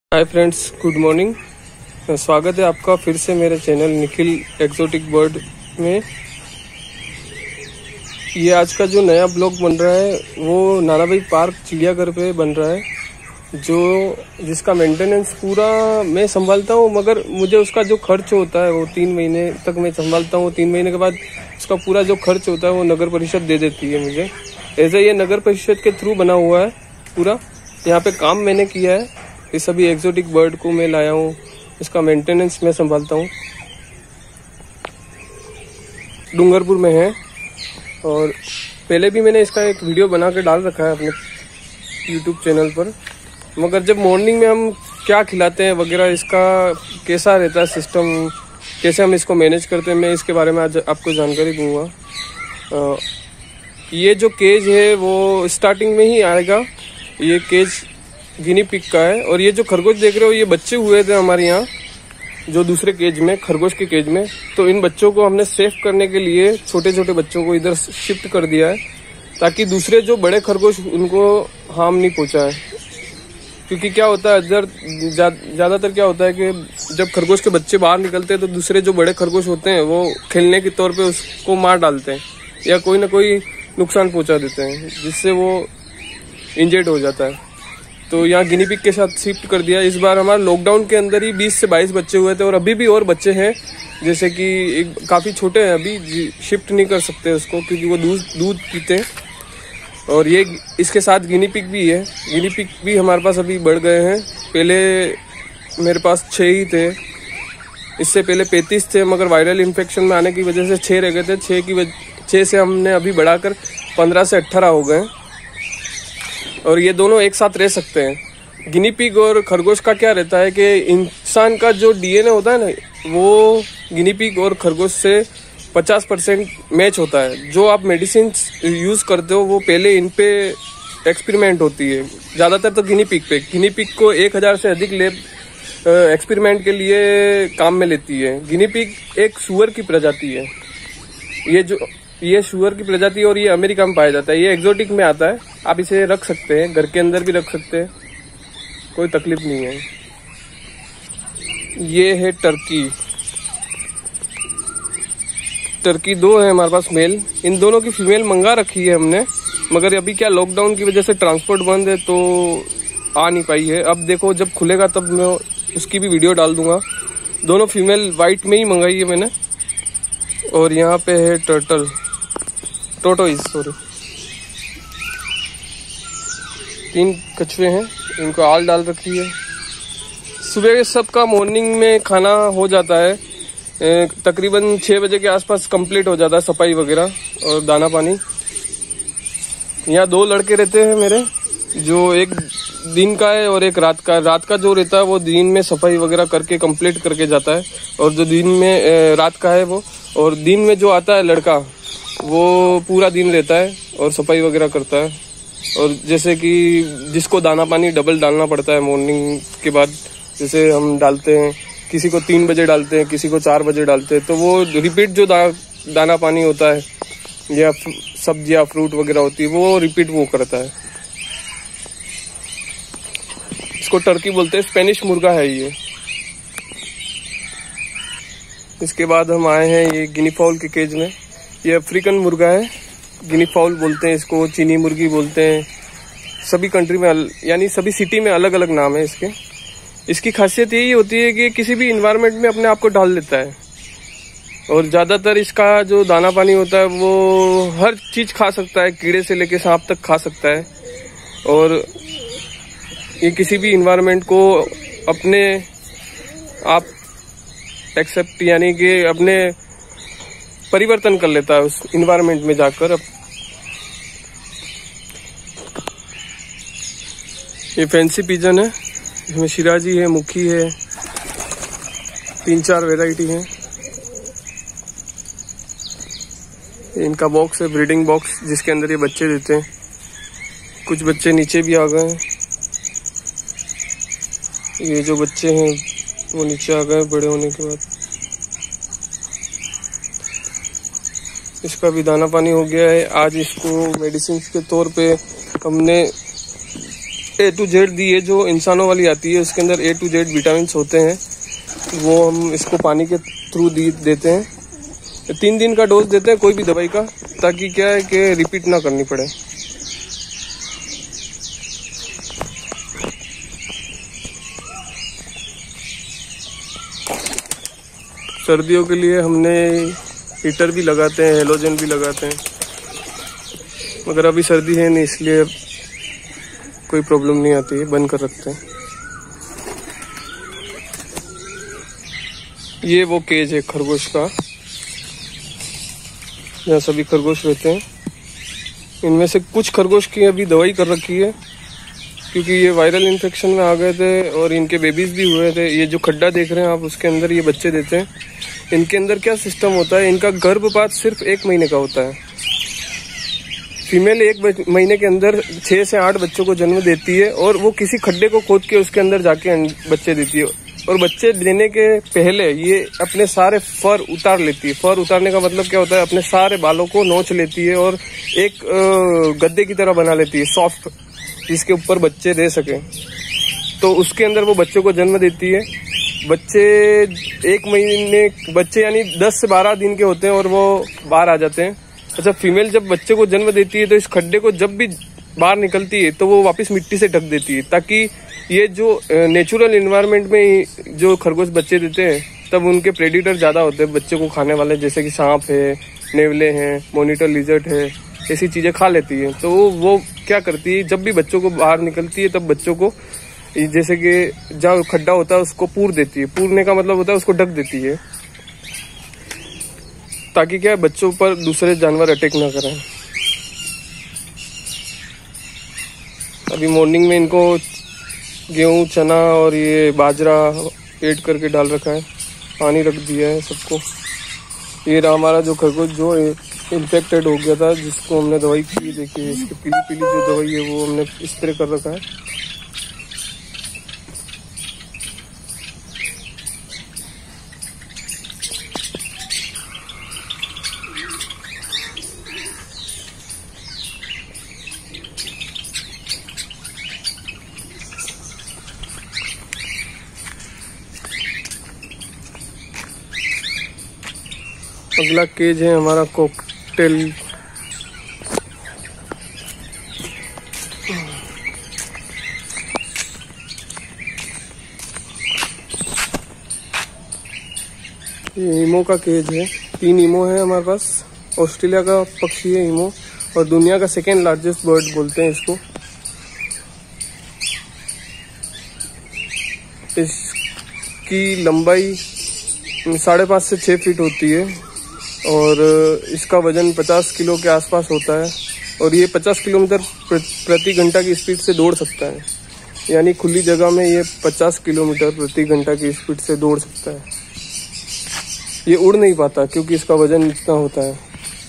Hi friends, good morning. स्वागत है आपका फिर से मेरे चैनल निखिल एक्सोटिक बर्ड में। ये आज का जो नया ब्लॉग बन रहा है वो नानाभाई पार्क चिड़ियाघर पे बन रहा है, जिसका मेंटेनेंस पूरा मैं संभालता हूँ, मगर मुझे उसका जो खर्च होता है वो 3 महीने तक मैं संभालता हूँ। 3 महीने के बाद उसका पूरा जो खर्च होता है वो नगर परिषद दे देती है मुझे। ऐसे ये नगर परिषद के थ्रू बना हुआ है पूरा। यहाँ पे काम मैंने किया है, ये सभी एक्सोटिक बर्ड को मैं लाया हूँ, इसका मेंटेनेंस मैं संभालता हूँ। डूंगरपुर में है और पहले भी मैंने इसका एक वीडियो बना के डाल रखा है अपने यूट्यूब चैनल पर। मगर जब मॉर्निंग में हम क्या खिलाते हैं वगैरह, इसका कैसा रहता है सिस्टम, कैसे हम इसको मैनेज करते हैं, मैं इसके बारे में आज आपको जानकारी दूंगा। ये जो केज है वो स्टार्टिंग में ही आएगा। ये केज गिनी पिग का है और ये जो खरगोश देख रहे हो ये बच्चे हुए थे हमारे यहाँ जो दूसरे केज में, खरगोश के केज में। तो इन बच्चों को हमने सेफ करने के लिए छोटे छोटे बच्चों को इधर शिफ्ट कर दिया है ताकि दूसरे जो बड़े खरगोश उनको हार्म नहीं पहुंचाए। क्योंकि क्या होता है इधर ज्यादातर क्या होता है कि जब खरगोश के बच्चे बाहर निकलते हैं तो दूसरे जो बड़े खरगोश होते हैं वो खेलने के तौर पे उसको मार डालते हैं या कोई ना कोई नुकसान पहुंचा देते हैं, जिससे वो इंजर्ड हो जाता है। तो यहाँ गिनी पिग के साथ शिफ्ट कर दिया। इस बार हमारे लॉकडाउन के अंदर ही 20 से 22 बच्चे हुए थे और अभी भी और बच्चे हैं, जैसे कि काफ़ी छोटे हैं, अभी शिफ्ट नहीं कर सकते उसको क्योंकि वो दूध पीते हैं। और ये इसके साथ गिनी पिग भी है। गिनी पिग भी हमारे पास अभी बढ़ गए हैं। पहले मेरे पास 6 ही थे, इससे पहले 35 थे, मगर वायरल इन्फेक्शन में आने की वजह से 6 रह गए थे। 6 से हमने अभी बढ़ाकर 15 से 18 हो गए और ये दोनों एक साथ रह सकते हैं। गिनी पिग और खरगोश का क्या रहता है कि इंसान का जो डीएनए होता है ना, वो गिनी पिग और खरगोश से 50% मैच होता है। जो आप मेडिसिन यूज करते हो वो पहले इन पे एक्सपेरिमेंट होती है, ज्यादातर तो गिनी पिग पे। गिनी पिग को 1000 से अधिक लैब एक्सपेरिमेंट के लिए काम में लेती है। गिनी पिग एक सुअर की प्रजाति है। ये सुअर की प्रजाति और ये अमेरिका में पाया जाता है। ये एक्सोटिक में आता है। आप इसे रख सकते हैं, घर के अंदर भी रख सकते हैं, कोई तकलीफ नहीं है। ये है टर्की 2 है हमारे पास मेल। इन दोनों की फीमेल मंगा रखी है हमने, मगर अभी क्या लॉकडाउन की वजह से ट्रांसपोर्ट बंद है तो आ नहीं पाई है। अब देखो जब खुलेगा तब मैं उसकी भी वीडियो डाल दूंगा। दोनों फीमेल वाइट में ही मंगाई है मैंने। और यहाँ पे है टोटोइज 3 कछुए हैं, इनको आल डाल रखी है। सुबह सबका मॉर्निंग में खाना हो जाता है, तकरीबन 6 बजे के आसपास कंप्लीट हो जाता है, सफाई वगैरह और दाना पानी। यहाँ 2 लड़के रहते हैं मेरे, जो एक दिन का है और एक रात का। रात का जो रहता है वो दिन में सफाई वगैरह करके कंप्लीट करके जाता है, और जो दिन में रात का है वो, और दिन में जो आता है लड़का वो पूरा दिन रहता है और सफाई वगैरह करता है। और जैसे कि जिसको दाना पानी डबल डालना पड़ता है मॉर्निंग के बाद, जैसे हम डालते हैं, किसी को 3 बजे डालते हैं, किसी को 4 बजे डालते हैं, तो वो रिपीट जो दाना पानी होता है या सब्जियां फ्रूट वगैरह होती है वो रिपीट वो करता है। इसको टर्की बोलते हैं, स्पेनिश मुर्गा है ये। इसके बाद हम आए हैं ये गिनी फाउल के केज में। ये अफ्रीकन मुर्गा है, गिनी फाउल बोलते हैं इसको, चीनी मुर्गी बोलते हैं। सभी कंट्री में यानी सभी सिटी में अलग अलग नाम है इसके। इसकी खासियत यही होती है कि किसी भी इन्वायरमेंट में अपने आप को ढाल लेता है और ज्यादातर इसका जो दाना पानी होता है वो हर चीज खा सकता है, कीड़े से लेके सांप तक खा सकता है। और ये किसी भी इन्वायरमेंट को अपने आप एक्सेप्ट यानी कि अपने परिवर्तन कर लेता है उस इन्वायरमेंट में जाकर। अब ये फैंसी पिजन है, इसमें शिराजी है, मुखी है, 3-4 वैरायटी है। इनका बॉक्स है, ब्रीडिंग बॉक्स, जिसके अंदर ये बच्चे देते हैं। कुछ बच्चे नीचे भी आ गए हैं। ये जो बच्चे हैं वो नीचे आ गए बड़े होने के बाद। इसका भी दाना पानी हो गया है। आज इसको मेडिसिन के तौर पे हमने A to Z दी है, जो इंसानों वाली आती है उसके अंदर A to Z विटामिन होते हैं, वो हम इसको पानी के थ्रू देते हैं। 3 दिन का डोज देते हैं कोई भी दवाई का, ताकि क्या है कि रिपीट ना करनी पड़े। सर्दियों के लिए हमने हीटर भी लगाते हैं, हेलोजन भी लगाते हैं, मगर अभी सर्दी है नहीं इसलिए कोई प्रॉब्लम नहीं आती है, बंद कर रखते हैं। ये वो केज है खरगोश का, यहाँ सभी खरगोश रहते हैं। इनमें से कुछ खरगोश की अभी दवाई कर रखी है, क्योंकि ये वायरल इन्फेक्शन में आ गए थे और इनके बेबीज भी हुए थे। ये जो खड्डा देख रहे हैं आप, उसके अंदर ये बच्चे देते हैं। इनके अंदर क्या सिस्टम होता है, इनका गर्भपात सिर्फ 1 महीने का होता है। फीमेल 1 महीने के अंदर 6 से 8 बच्चों को जन्म देती है, और वो किसी खड्डे को खोद के उसके अंदर जाके बच्चे देती है। और बच्चे देने के पहले ये अपने सारे फर उतार लेती है। फर उतारने का मतलब क्या होता है, अपने सारे बालों को नोच लेती है और एक गद्दे की तरह बना लेती है, सॉफ्ट, जिसके ऊपर बच्चे दे सके। तो उसके अंदर वो बच्चों को जन्म देती है। बच्चे 1 महीने, बच्चे यानी 10 से 12 दिन के होते हैं और वो बाहर आ जाते हैं। अच्छा, फीमेल जब बच्चे को जन्म देती है तो इस खड्डे को जब भी बाहर निकलती है तो वो वापस मिट्टी से ढक देती है, ताकि ये जो नेचुरल एनवायरनमेंट में जो खरगोश बच्चे देते हैं, तब उनके प्रेडिटर ज्यादा होते हैं बच्चे को खाने वाले, जैसे कि सांप है, नेवले हैं, मॉनिटर लिजर्ट है, ऐसी चीजें खा लेती है। तो वो क्या करती है, जब भी बच्चों को बाहर निकलती है तब बच्चों को, जैसे कि जहाँ खड्डा होता है उसको पूर देती है। पूरने का मतलब होता है उसको ढक देती है, ताकि क्या है, बच्चों पर दूसरे जानवर अटैक ना करें। अभी मॉर्निंग में इनको गेहूं, चना और ये बाजरा ऐड करके डाल रखा है, पानी रख दिया है सबको। ये रहा हमारा जो खरगोश जो इन्फेक्टेड हो गया था, जिसको हमने दवाई की। देखिए इसकी पीली पीली जो दवाई है वो हमने स्प्रे कर रखा है। अगला केज है हमारा कॉकटेल। ये ईमो का केज है। 3 ईमो है हमारे पास। ऑस्ट्रेलिया का पक्षी है ईमो, और दुनिया का 2nd लार्जेस्ट बर्ड बोलते हैं इसको। इसकी लंबाई 5.5 से 6 फीट होती है, और इसका वजन 50 किलो के आसपास होता है, और ये 50 किलोमीटर प्रति घंटा की स्पीड से दौड़ सकता है। यानी खुली जगह में ये 50 किलोमीटर प्रति घंटा की स्पीड से दौड़ सकता है। ये उड़ नहीं पाता क्योंकि इसका वजन इतना होता है।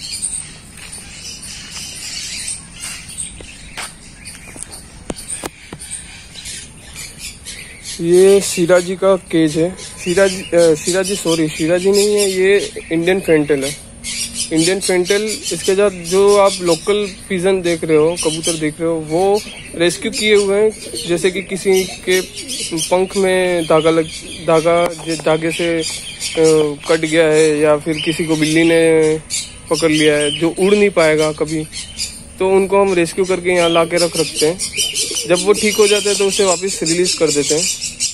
ये शिराजी का केज है। शिराजी नहीं है, ये इंडियन फेंटेल है। इंडियन फेंटेल, इसके साथ जो आप लोकल पिजन देख रहे हो, कबूतर देख रहे हो, वो रेस्क्यू किए हुए हैं। जैसे कि किसी के पंख में धागे से कट गया है, या फिर किसी को बिल्ली ने पकड़ लिया है जो उड़ नहीं पाएगा कभी, तो उनको हम रेस्क्यू करके यहाँ ला के रखते हैं। जब वो ठीक हो जाते हैं तो उसे वापस रिलीज कर देते हैं।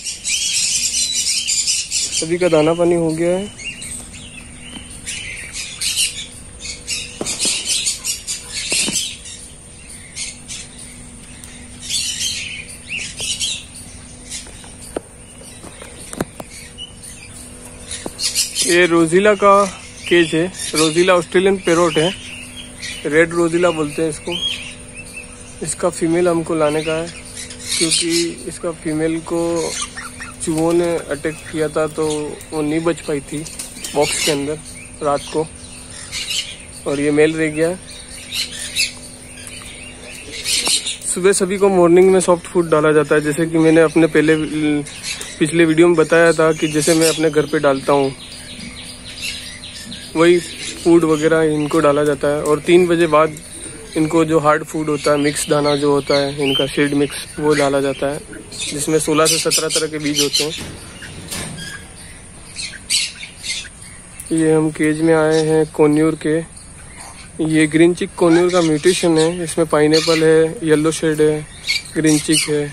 सभी का दाना पानी हो गया है। ये रोजीला का केज है। रोजीला ऑस्ट्रेलियन पैरोट है, रेड रोजीला बोलते हैं इसको। इसका फीमेल हमको लाने का है, क्योंकि इसका फीमेल को चूहों ने अटैक किया था, तो वो नहीं बच पाई थी बॉक्स के अंदर रात को, और ये मेल रह गया। सुबह सभी को मॉर्निंग में सॉफ्ट फूड डाला जाता है, जैसे कि मैंने अपने पिछले वीडियो में बताया था कि जैसे मैं अपने घर पे डालता हूँ, वही फूड वगैरह इनको डाला जाता है। और 3 बजे बाद इनको जो हार्ड फूड होता है, मिक्स दाना जो होता है इनका, सीड मिक्स, वो डाला जाता है, जिसमें 16 से 17 तरह के बीज होते हैं। ये हम केज में आए हैं कोन्यूर के। ये ग्रीन चिक कोन्यूर का म्यूटेशन है। इसमें पाइनएप्पल है, येलो शेड है, ग्रीन चिक है।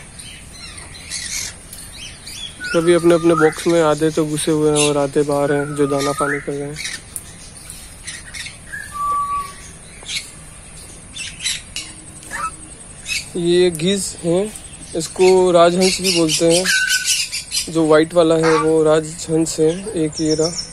सभी अपने अपने बॉक्स में, आधे तो घुसे हुए हैं और आधे बाहर हैं जो दाना पानी कर रहे हैं। ये घीज है, इसको राजहंस भी बोलते हैं। जो वाइट वाला है वो राजहंस है, एक ये रहा।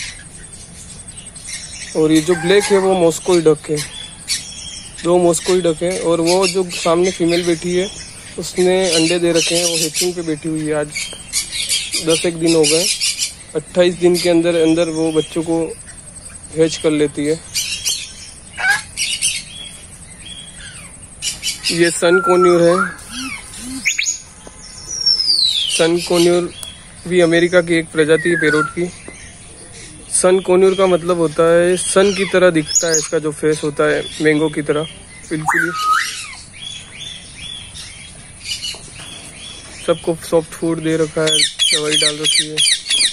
और ये जो ब्लैक है वो मॉस्कोई डक है, 2 मॉस्कोई डक है। और वो जो सामने फीमेल बैठी है उसने अंडे दे रखे हैं, वो हैचिंग पे बैठी हुई है। आज 10 दिन हो गए। 28 दिन के अंदर अंदर वो बच्चों को हैच कर लेती है। ये सन कोन्यूर है। सन कोन्यूर भी अमेरिका की एक प्रजाति है पैरोट की। सन कोन्यूर का मतलब होता है सन की तरह दिखता है, इसका जो फेस होता है मैंगो की तरह बिल्कुल ही। सबको सॉफ्ट फूड दे रखा है, दवाई डाल रखी है।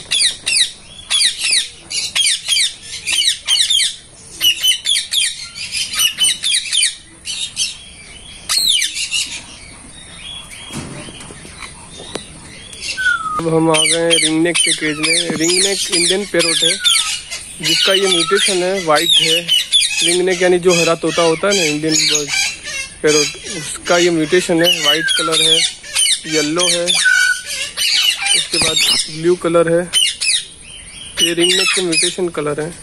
अब हम आ गए रिंगनेक के केज में। रिंगनेक इंडियन पैरोट है, जिसका ये म्यूटेशन है, वाइट है। रिंगनेक यानी जो हरा तोता होता है ना, इंडियन बर्ड पैरोट, उसका ये म्यूटेशन है। वाइट कलर है, येलो है, उसके बाद ब्लू कलर है। ये रिंगनेक के म्यूटेशन कलर है।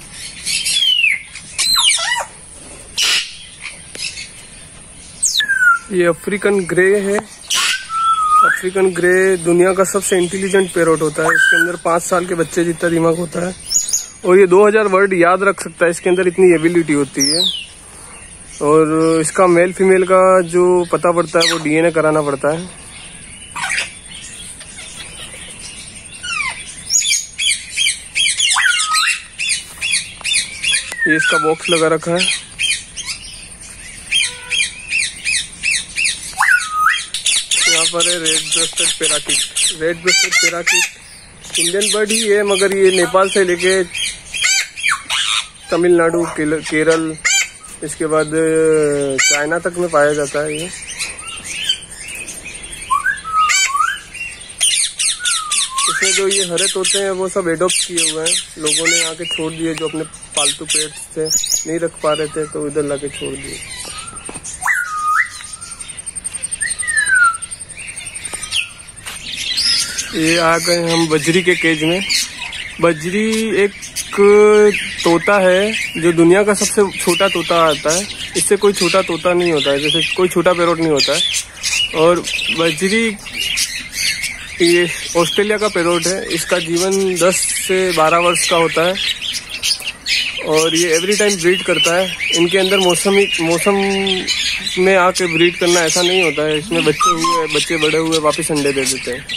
ये अफ्रीकन ग्रे है। अफ्रीकन ग्रे दुनिया का सबसे इंटेलिजेंट पैरोट होता है। इसके अंदर 5 साल के बच्चे जितना दिमाग होता है और ये 2000 वर्ड याद रख सकता है। इसके अंदर इतनी एबिलिटी होती है। और इसका मेल फीमेल का जो पता पड़ता है वो डीएनए कराना पड़ता है। ये इसका बॉक्स लगा रखा है। यहाँ पर है red breasted parakeet. Red breasted parakeet Indian bird ही है, मगर ये नेपाल से लेके तमिलनाडु, केरल, इसके बाद चाइना तक में पाया जाता है। ये इसमें जो ये हरे तोते हैं वो सब एडॉप्ट किए हुए हैं, लोगों ने आके छोड़ दिए। जो अपने पालतू पेट्स थे, नहीं रख पा रहे थे, तो इधर लाके छोड़ दिए। ये आ गए हम बजरी के केज में। बजरी एक तोता है जो दुनिया का सबसे छोटा तोता आता है। इससे कोई छोटा तोता नहीं होता है, जैसे कोई छोटा पैरोट नहीं होता है। और बजरी ये ऑस्ट्रेलिया का पैरोट है। इसका जीवन 10 से 12 वर्ष का होता है और ये एवरी टाइम ब्रीड करता है। इनके अंदर मौसम में आके ब्रीड करना ऐसा नहीं होता है। इसमें बच्चे बड़े हुए वापस अंडे दे देते हैं।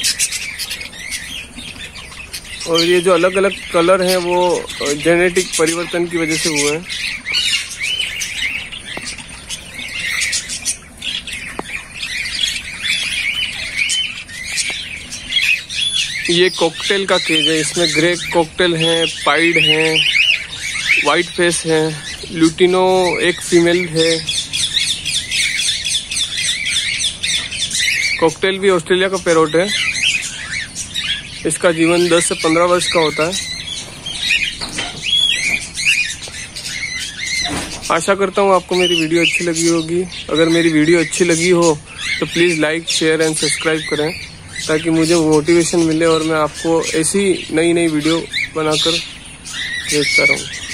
और ये जो अलग अलग कलर हैं वो जेनेटिक परिवर्तन की वजह से हुए हैं। ये कॉकटेल का केज है। इसमें ग्रे कॉकटेल हैं, पाइड हैं, वाइट फेस है, लुटिनो एक फीमेल है। कॉकटेल भी ऑस्ट्रेलिया का पैरोट है। इसका जीवन 10 से 15 वर्ष का होता है। आशा करता हूँ आपको मेरी वीडियो अच्छी लगी होगी। अगर मेरी वीडियो अच्छी लगी हो तो please like, share and subscribe करें, ताकि मुझे मोटिवेशन मिले और मैं आपको ऐसी नई वीडियो बनाकर भेजता रहूँ।